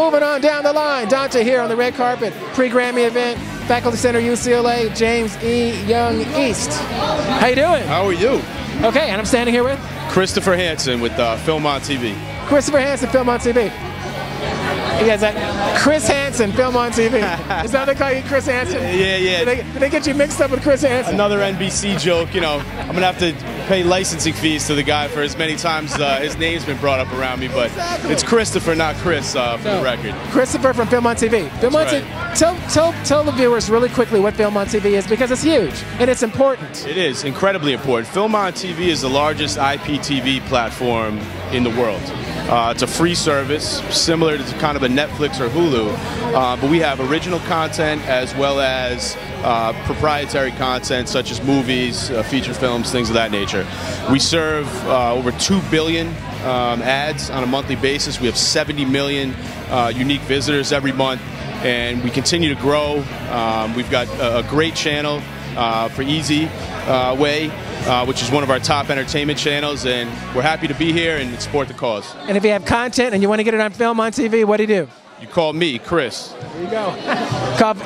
Moving on down the line, Dante here on the red carpet, pre-Grammy event, Faculty Center, UCLA, James E. Young East. How you doing? How are you? Okay, and I'm standing here with? Christopher Hansen with Film on TV. Christopher Hansen, Film on TV. Yes, Chris Hansen, Film on TV. Is that what they call you, Chris Hansen? Yeah. Did they get you mixed up with Chris Hansen? Another NBC joke, you know. I'm going to have to pay licensing fees to the guy for as many times his name's been brought up around me, but it's Christopher, not Chris, for the record. Christopher from Film on TV. Film on TV. Tell the viewers really quickly what Film on TV is, because it's huge and it's important. It is incredibly important. Film on TV is the largest IPTV platform in the world. It's a free service, similar to kind of a Netflix or Hulu, but we have original content as well as proprietary content such as movies, feature films, things of that nature. We serve over 2 billion ads on a monthly basis. We have 70 million unique visitors every month, and we continue to grow. We've got a great channel for Easy Way, which is one of our top entertainment channels, and we're happy to be here and support the cause. And if you have content and you want to get it on Film on TV, what do you do? You call me, Chris. There you go. Call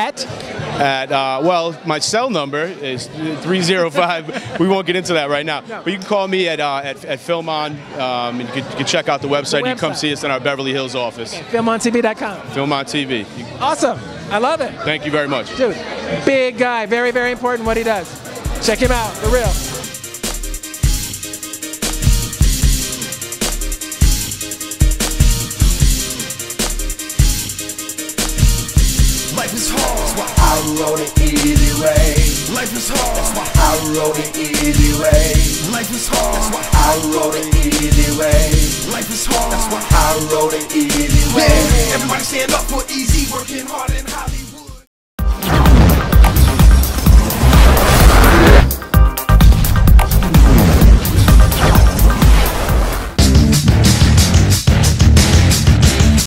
well, my cell number is 305. We won't get into that right now. No. But you can call me at Film On, and you can check out the website. You can come see us in our Beverly Hills office. Okay, FilmOnTV.com. Film on TV. Awesome. I love it. Thank you very much. Dude, big guy. Very, very important what he does. Check him out. The real. Life is hard, that's why I wrote it easy way. Life is hard, that's why I wrote it easy way. Life is hard, that's why I wrote it easy way. Life is hard, that's why I wrote it easy way. Everybody stand up for